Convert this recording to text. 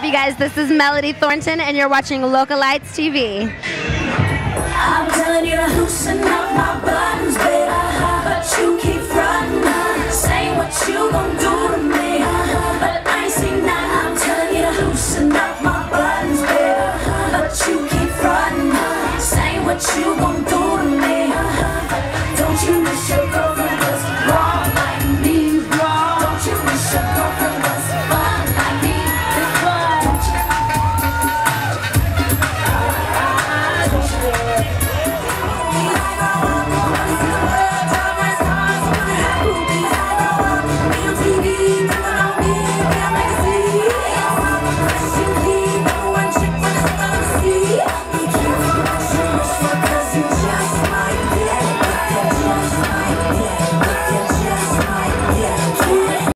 up, you guys? This is Melody Thornton, and you're watching Localites.tv. I'm telling you to loosen up my buttons, baby, but you keep frontin'. Say what you gon'